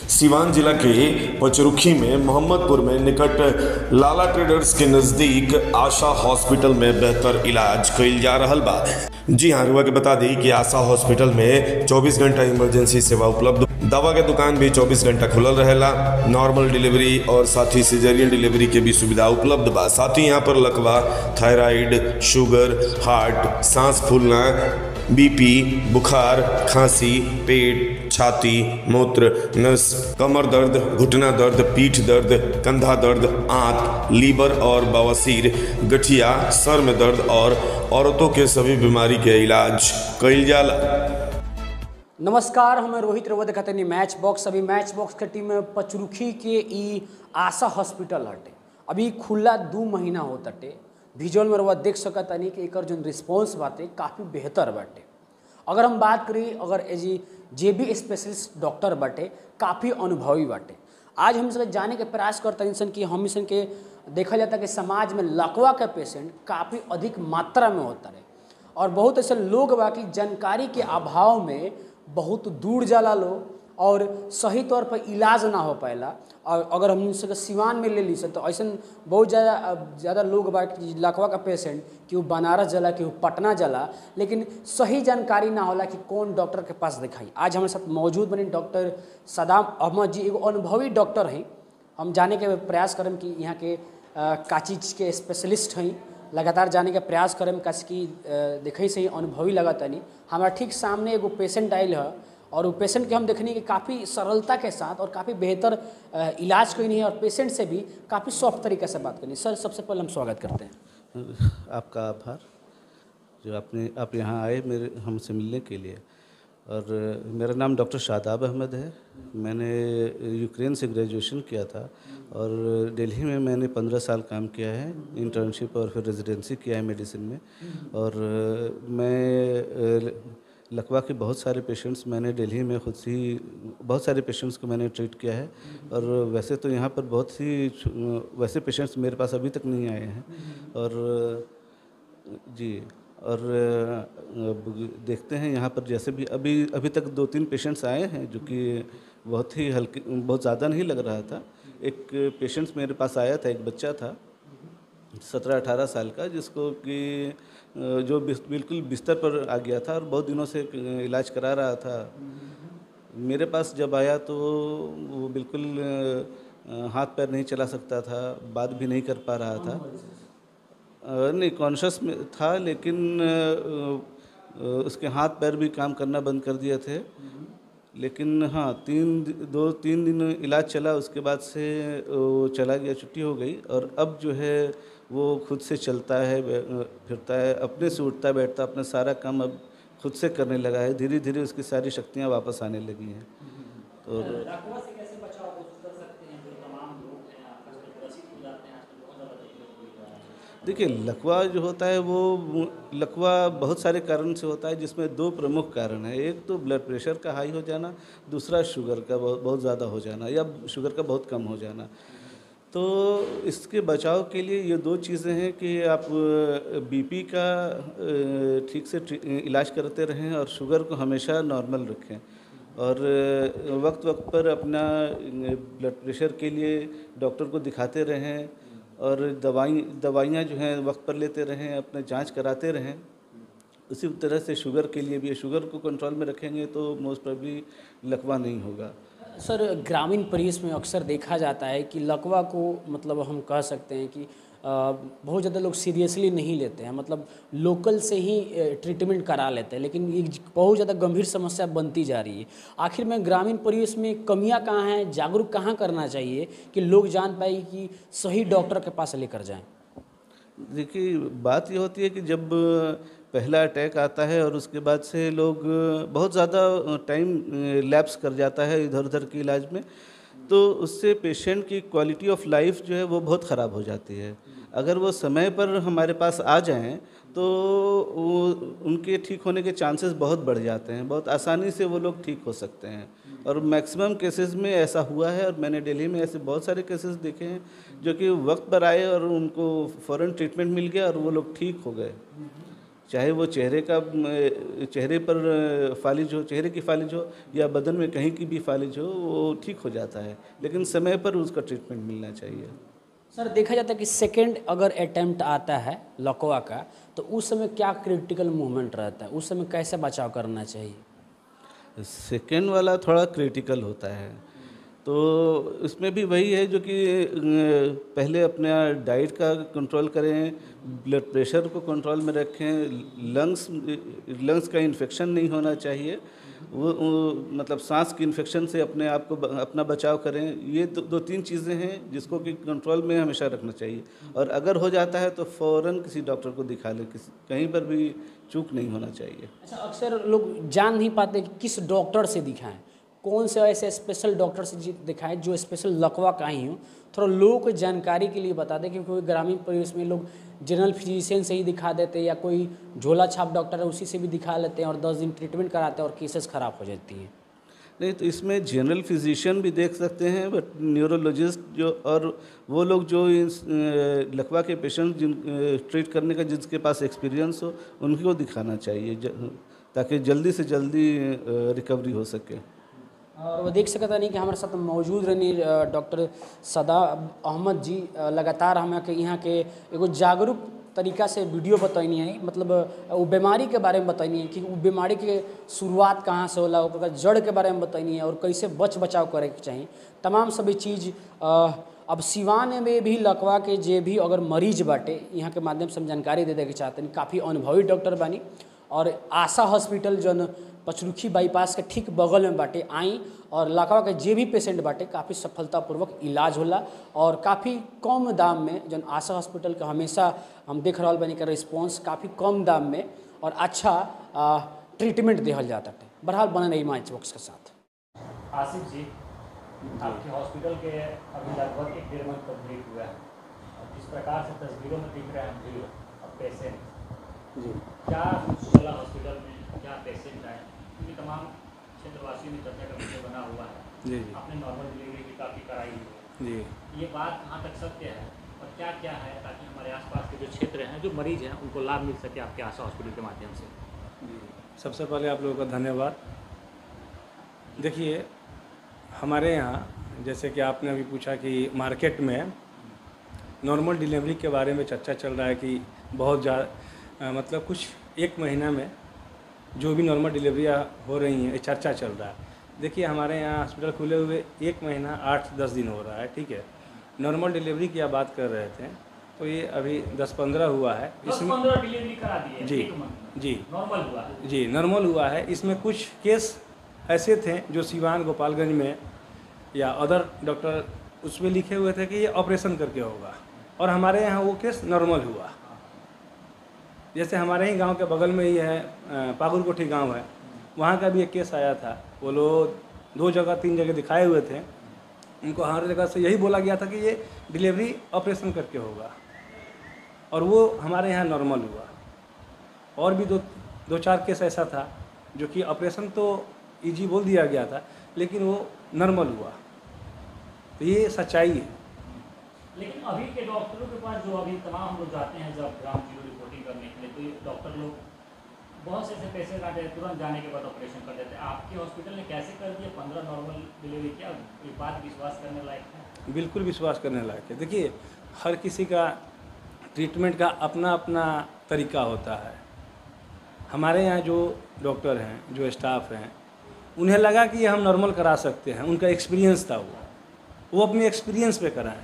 सीवान जिला के पचरुखी में मोहम्मदपुर में निकट लाला ट्रेडर्स के नजदीक आशा हॉस्पिटल में बेहतर इलाज कइल जा रहल बा। जी हाँ, रुआ के बता दी कि आशा हॉस्पिटल में 24 घंटा इमरजेंसी सेवा उपलब्ध, दवा के दुकान भी 24 घंटा खुलल रहेला, नॉर्मल डिलीवरी और साथ ही सिजेरियन डिलीवरी के भी सुविधा उपलब्ध बा। साथ ही यहाँ पर लकवा, थायराइड, शुगर, हार्ट, सांस फूलना, बीपी, बुखार, खांसी, पेट, छाती, मूत्र, नस, कमर दर्द, घुटना दर्द, पीठ दर्द, कंधा दर्द, आंत, लीवर और बवासीर, गठिया, सर में दर्द और औरतों के सभी बीमारी के इलाज कइल जाला। नमस्कार, हमें रोहित रवद कहते मैच बॉक्स। अभी मैच बॉक्स के टीम में पचरुखी के ई आशा हॉस्पिटल हटे, अभी खुला 2 महीना होते। विजुअल में रवा देख सकतानी कि एकर जो रिस्पॉन्स बाटे काफ़ी बेहतर बाटे। अगर हम बात करी, अगर एजी जेबी स्पेशलिस्ट डॉक्टर बाटे, काफ़ी अनुभवी बाटे। आज हम सब जाने के प्रयास करते हैं कि हम इसन के देखा जाता है कि समाज में लकवा के पेशेंट काफ़ी अधिक मात्रा में होता है और बहुत ऐसे लोग बाकी जानकारी के अभाव में बहुत दूर जाला लोग और सही तौर पर इलाज ना हो पाएला। और अगर हम सब सिवान में ले ली तो ऐसा बहुत ज़्यादा लोग बाकी लकवा का पेशेंट कि वो बनारस जाला, कि वो पटना जाला, लेकिन सही जानकारी ना होला कि कौन डॉक्टर के पास दिखाई। आज हमारे साथ मौजूद बने डॉक्टर सदाम अहमद जी, एगो अनुभवी डॉक्टर हैं। हम जाने के प्रयास करम कि यहाँ के का चीज़ के स्पेशलिस्ट हैं, लगातार जाने का प्रयास करम काश की देखे से ही अनुभवी लगता नहीं। हमारा ठीक सामने एगो पेशेंट आयल है और वो पेशेंट के हम देखनी कि काफ़ी सरलता के साथ और काफ़ी बेहतर इलाज कोई नहीं है और पेशेंट से भी काफ़ी सॉफ्ट तरीके से बात करनी। सर, सबसे पहले हम स्वागत करते हैं। आपका आभार जो आप यहाँ आए मेरे हमसे मिलने के लिए। और मेरा नाम डॉक्टर शादाब अहमद है। मैंने यूक्रेन से ग्रेजुएशन किया था और दिल्ली में मैंने 15 साल काम किया है, इंटर्नशिप और फिर रेजिडेंसी किया है मेडिसिन में। और मैं लकवा के बहुत सारे पेशेंट्स मैंने दिल्ली में खुद ही बहुत सारे पेशेंट्स को मैंने ट्रीट किया है। और वैसे तो यहाँ पर बहुत सी वैसे पेशेंट्स मेरे पास अभी तक नहीं आए हैं। और जी, और देखते हैं यहाँ पर जैसे भी अभी तक 2-3 पेशेंट्स आए हैं जो कि बहुत ही हल्के, बहुत ज़्यादा नहीं लग रहा था। एक पेशेंट्स मेरे पास आया था, एक बच्चा था 17-18 साल का, जिसको कि जो बिल्कुल बिस्तर पर आ गया था और बहुत दिनों से इलाज करा रहा था। मेरे पास जब आया तो वो बिल्कुल हाथ पैर नहीं चला सकता था, बात भी नहीं कर पा रहा था। नहीं, कॉन्शियस में था, लेकिन उसके हाथ पैर भी काम करना बंद कर दिए थे। लेकिन हाँ, 2-3 दिन इलाज चला, उसके बाद से वो चला गया, छुट्टी हो गई। और अब जो है वो खुद से चलता है, फिरता है, अपने से उठता बैठता, अपना सारा काम अब खुद से करने लगा है। धीरे धीरे उसकी सारी शक्तियाँ वापस आने लगी हैं। और देखिए, लकवा जो होता है वो लकवा बहुत सारे कारण से होता है, जिसमें 2 प्रमुख कारण हैं। एक तो ब्लड प्रेशर का हाई हो जाना, दूसरा शुगर का बहुत ज़्यादा हो जाना या शुगर का बहुत कम हो जाना। तो इसके बचाव के लिए ये 2 चीज़ें हैं कि आप बीपी का ठीक से इलाज करते रहें और शुगर को हमेशा नॉर्मल रखें। और वक्त वक्त पर अपना ब्लड प्रेशर के लिए डॉक्टर को दिखाते रहें और दवाइयाँ जो हैं वक्त पर लेते रहें, अपना जांच कराते रहें। उसी तरह से शुगर के लिए भी, शुगर को कंट्रोल में रखेंगे तो मोस्ट प्रोबेबली लकवा नहीं होगा। सर, ग्रामीण परिवेश में अक्सर देखा जाता है कि लकवा को मतलब हम कह सकते हैं कि बहुत ज़्यादा लोग सीरियसली नहीं लेते हैं, मतलब लोकल से ही ट्रीटमेंट करा लेते हैं, लेकिन ये बहुत ज़्यादा गंभीर समस्या बनती जा रही है। आखिर में ग्रामीण परिवेश में कमियां कहाँ हैं, जागरूक कहाँ करना चाहिए कि लोग जान पाए कि सही डॉक्टर के पास लेकर जाएं? देखिए, बात ये होती है कि जब पहला अटैक आता है और उसके बाद से लोग बहुत ज़्यादा टाइम लैप्स कर जाता है इधर उधर के इलाज में, तो उससे पेशेंट की क्वालिटी ऑफ लाइफ जो है वो बहुत ख़राब हो जाती है। अगर वो समय पर हमारे पास आ जाएं तो वो उनके ठीक होने के चांसेस बहुत बढ़ जाते हैं, बहुत आसानी से वो लोग ठीक हो सकते हैं। और मैक्सिमम केसेस में ऐसा हुआ है और मैंने दिल्ली में ऐसे बहुत सारे केसेस देखे हैं जो कि वक्त पर आए और उनको फ़ौरन ट्रीटमेंट मिल गया और वो लोग ठीक हो गए। चाहे वो चेहरे पर फालिज हो, चेहरे की फालिज हो या बदन में कहीं की भी फालिज हो, वो ठीक हो जाता है, लेकिन समय पर उसका ट्रीटमेंट मिलना चाहिए। सर देखा जाता है कि सेकेंड अगर अटेम्प्ट आता है लकवा का तो उस समय क्या क्रिटिकल मूवमेंट रहता है, उस समय कैसे बचाव करना चाहिए? सेकेंड वाला थोड़ा क्रिटिकल होता है, तो इसमें भी वही है जो कि पहले अपना डाइट का कंट्रोल करें, ब्लड प्रेशर को कंट्रोल में रखें, लंग्स का इन्फेक्शन नहीं होना चाहिए, वो मतलब सांस की इन्फेक्शन से अपने आप को अपना बचाव करें। ये दो तीन चीज़ें हैं जिसको कि कंट्रोल में हमेशा रखना चाहिए, और अगर हो जाता है तो फ़ौरन किसी डॉक्टर को दिखा लें, कहीं पर भी चूक नहीं होना चाहिए। अच्छा, अक्सर लोग जान नहीं पाते कि किस डॉक्टर से दिखाएं, कौन से ऐसे स्पेशल डॉक्टर से दिखाएं जो स्पेशल लकवा का ही हो। थोड़ा लोगों को जानकारी के लिए बता दें, क्योंकि ग्रामीण परिवेश में लोग जनरल फिजिशियन से ही दिखा देते हैं या कोई झोला छाप डॉक्टर है उसी से भी दिखा लेते हैं और 10 दिन ट्रीटमेंट कराते हैं और केसेस ख़राब हो जाती हैं। नहीं, तो इसमें जनरल फिजिशियन भी देख सकते हैं, बट न्यूरोलॉजिस्ट जो और वो लोग जो लकवा के पेशेंट ट्रीट करने का जिसके पास एक्सपीरियंस हो उनको दिखाना चाहिए, ताकि जल्दी से जल्दी रिकवरी हो सके। और वो देख सकता नहीं कि हमारे साथ मौजूद रहनी डॉक्टर सदाब अहमद जी लगातार हमें के यहाँ के एगो जागरूक तरीका से वीडियो बतानी है, मतलब वो बीमारी के बारे में बतानी है कि वो बीमारी के शुरुआत कहाँ से होला, ओकर जड़ के बारे में बतानी है और कैसे बचाव करे के चाहिए। तमाम सभी चीज़ अब सिवान में भी लकवा के जे भी अगर मरीज बाटे यहाँ के माध्यम से हम जानकारी दे के चाहते हैं। काफ़ी अनुभवी डॉक्टर बानी और आशा हॉस्पिटल जौन पचरुखी बाईपास के ठीक बगल में बाटे, आई और लकवा के जे भी पेशेंट बाटे काफ़ी सफलतापूर्वक इलाज होला और काफ़ी कम दाम में। जौन आशा हॉस्पिटल का हमेशा हम देख रहा बानी का रिस्पॉन्स काफ़ी कम दाम में और अच्छा ट्रीटमेंट दिहल जाता है। बहरहाल बने रही मैच बॉक्स के साथ। आसिफ जी, आपके हॉस्पिटल के अभी लगभग 1-1.5 मंथ कंप्लीट हुआ है और जिस प्रकार से तस्वीरों में दिख रहे हैं भीड़ अब पेशेंट जी, क्या चला हॉस्पिटल में, क्या पेशेंट आए, क्योंकि तमाम क्षेत्रवासियों में चर्चा का विषय बना हुआ है। जी आपने नॉर्मल डिलीवरी भी काफ़ी कराई है जी, ये बात कहाँ तक सत्य है और क्या क्या है, ताकि हमारे आसपास के जो क्षेत्र हैं, जो मरीज हैं, उनको लाभ मिल सके आपके आशा हॉस्पिटल के माध्यम से? सबसे पहले आप लोगों का धन्यवाद। देखिए, हमारे यहाँ जैसे कि आपने अभी पूछा कि मार्केट में नॉर्मल डिलीवरी के बारे में चर्चा चल रहा है कि बहुत ज़्यादा मतलब कुछ 1 महीना में जो भी नॉर्मल डिलीवरियाँ हो रही हैं, ये चर्चा चल रहा है। देखिए, हमारे यहाँ हॉस्पिटल खुले हुए 1 महीना 8-10 दिन हो रहा है, ठीक है। नॉर्मल डिलीवरी की आप बात कर रहे थे तो ये अभी 10-15 हुआ है। 10-15 डिलीवरी करा दी है जी जी नॉर्मल हुआ है जी, नॉर्मल हुआ है। इसमें कुछ केस ऐसे थे जो सिवान गोपालगंज में या अदर डॉक्टर उसमें लिखे हुए थे कि ये ऑपरेशन करके होगा, और हमारे यहाँ वो केस नॉर्मल हुआ। जैसे हमारे ही गांव के बगल में ही है पागुरकोठी गांव है, वहाँ का भी एक केस आया था। वो लोग 2-3 जगह दिखाए हुए थे, उनको हर जगह से यही बोला गया था कि ये डिलीवरी ऑपरेशन करके होगा, और वो हमारे यहाँ नॉर्मल हुआ। और भी 2-4 केस ऐसा था जो कि ऑपरेशन तो ईजी बोल दिया गया था लेकिन वो नॉर्मल हुआ। तो ये सच्चाई है। लेकिन अभी के डॉक्टरों के पास जो अभी तमाम लोग जाते हैं जब ग्राउंड जीरो रिपोर्टिंग करने के लिए, तो ये डॉक्टर लोग बहुत से ऐसे पेशेंट आते हैं तुरंत जाने के बाद ऑपरेशन कर देते हैं। आपके हॉस्पिटल ने कैसे कर दिया 15 नॉर्मल डिलीवरी? क्या ये बात विश्वास करने लायक है? बिल्कुल विश्वास करने लायक है। देखिए, हर किसी का ट्रीटमेंट का अपना अपना तरीका होता है। हमारे यहाँ जो डॉक्टर हैं, जो स्टाफ हैं, उन्हें लगा कि हम नॉर्मल करा सकते हैं, उनका एक्सपीरियंस था, वो अपने एक्सपीरियंस पे कराएं।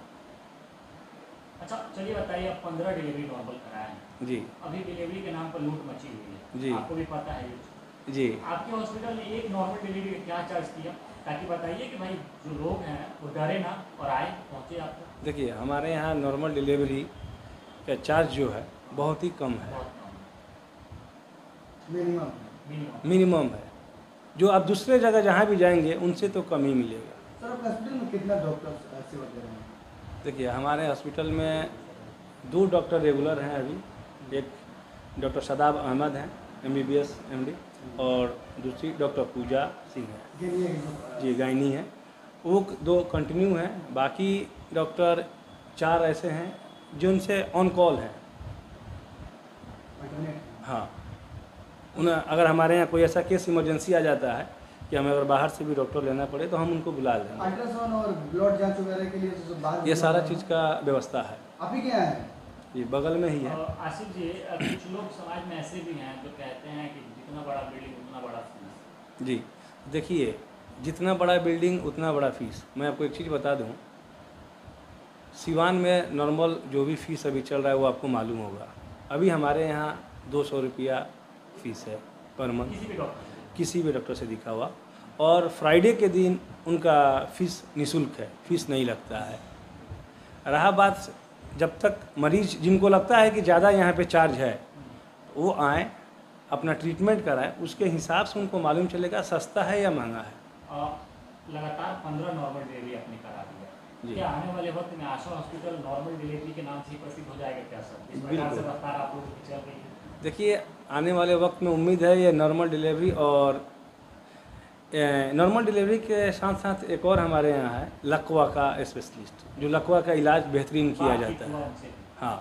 अच्छा, चलिए बताइए, आप 15 डिलीवरी नॉर्मल कराए हैं जी। अभी डिलीवरी के नाम पर लूट मची हुई है जी, आपको भी पता है ये जी। आपके हॉस्पिटल ने एक नॉर्मल डिलीवरी का क्या चार्ज किया, ताकि बताइए कि भाई जो लोग हैं वो डरे ना और आए पहुँचे आपको? देखिए, हमारे यहाँ नॉर्मल डिलीवरी का चार्ज जो है बहुत ही कम है, बहुत मिनिमम। मिनिमम है। जो आप दूसरे जगह जहाँ भी जाएंगे उनसे तो कम ही मिलेगा। सर, आपके हॉस्पिटल में कितना डॉक्टर सेवा दे रहे हैं? देखिए, हमारे हॉस्पिटल में 2 डॉक्टर रेगुलर हैं अभी। एक डॉक्टर सदाब अहमद हैं, MBBS MD, और दूसरी डॉक्टर पूजा सिंह है जी, गायनी है। वो 2 कंटिन्यू हैं। बाकी डॉक्टर 4 ऐसे हैं जो उनसे ऑन कॉल हैं। हाँ, अगर हमारे यहाँ कोई ऐसा केस इमरजेंसी आ जाता है कि हमें अगर बाहर से भी डॉक्टर लेना पड़े तो हम उनको बुला लेंगे। अल्ट्रासाउंड और ब्लड जांच वगैरह के लिए तो बाहर ये सारा चीज़ का व्यवस्था है, आप ही के यहाँ है? ये बगल में ही है। आसिफ जी, कुछ लोग समाज में ऐसे भी हैं जो कहते हैं कि जितना बड़ा बिल्डिंग उतना बड़ा फीस। जी देखिए, जितना बड़ा बिल्डिंग उतना बड़ा फीस। मैं आपको एक चीज़ बता दूं, सिवान में नॉर्मल जो भी फ़ीस अभी चल रहा है वो आपको मालूम होगा। अभी हमारे यहाँ 200 रुपया फ़ीस है पर मंथ, किसी भी डॉक्टर से दिखा हुआ, और फ्राइडे के दिन उनका फ़ीस निःशुल्क है, फ़ीस नहीं लगता है। रहा बात, जब तक मरीज जिनको लगता है कि ज़्यादा यहाँ पे चार्ज है वो आएँ, अपना ट्रीटमेंट कराएं, उसके हिसाब से उनको मालूम चलेगा सस्ता है या महंगा है। लगातार 15 नॉर्मल डिलीवरी आपने करा दिया, क्या आने वाले वक्त में आशा हॉस्पिटल नॉर्मल डिलीवरी के नाम से ही प्रसिद्ध हो जाएगा क्या सर? इस प्रकार से रफ्तार आप लोगों की चल रही है। देखिए, आने वाले वक्त में उम्मीद है ये नॉर्मल डिलीवरी, और नॉर्मल डिलीवरी के साथ साथ एक और हमारे यहाँ है लकवा का स्पेशलिस्ट, जो लकवा का इलाज बेहतरीन किया जाता है। हाँ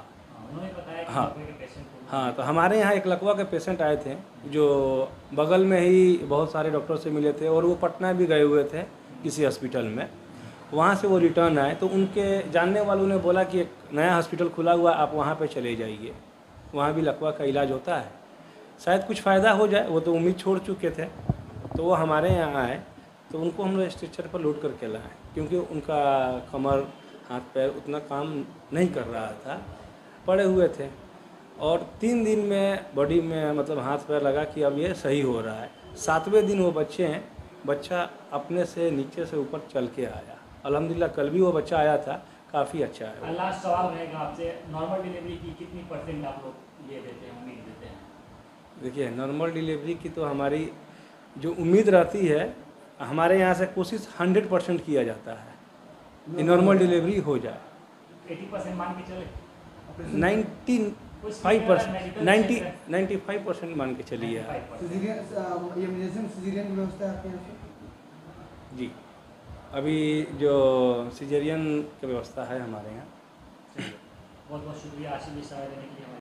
हाँ, तो हमारे यहाँ एक लकवा के पेशेंट आए थे जो बगल में ही बहुत सारे डॉक्टर से मिले थे, और वो पटना भी गए हुए थे किसी हॉस्पिटल में। वहाँ से वो रिटर्न आए तो उनके जानने वालों ने बोला कि एक नया हॉस्पिटल खुला हुआ, आप वहाँ पे चले जाइए, वहाँ भी लकवा का इलाज होता है, शायद कुछ फ़ायदा हो जाए। वो तो उम्मीद छोड़ चुके थे, तो वो हमारे यहाँ आए तो उनको हम लोग स्ट्रेचर पर लोड करके लाए, क्योंकि उनका कमर हाथ पैर उतना काम नहीं कर रहा था, पड़े हुए थे। और 3 दिन में बॉडी में मतलब हाथ पैर लगा कि अब ये सही हो रहा है। 7वें दिन वो बच्चा अपने से नीचे से ऊपर चल के आया। अल्हम्दुलिल्लाह कल भी वो बच्चा आया था, काफ़ी अच्छा है। लास्ट सवाल रहेगा आपसे, नॉर्मल डिलीवरी की कितनी % आप लोग ये देते हैं, उम्मीद देते हैं? देखिए, नॉर्मल डिलीवरी की तो हमारी जो उम्मीद रहती है, हमारे यहाँ से कोशिश 100% किया जाता है कि नॉर्मल डिलीवरी हो जाए। 80% मान के चले? 95% मान के चलिए। सिजेरियन की व्यवस्था है आपके यहाँ से? जी, अभी जो सिजेरियन की व्यवस्था है हमारे यहाँ। बहुत बहुत शुक्रिया आशीष जी, समय देने के लिए।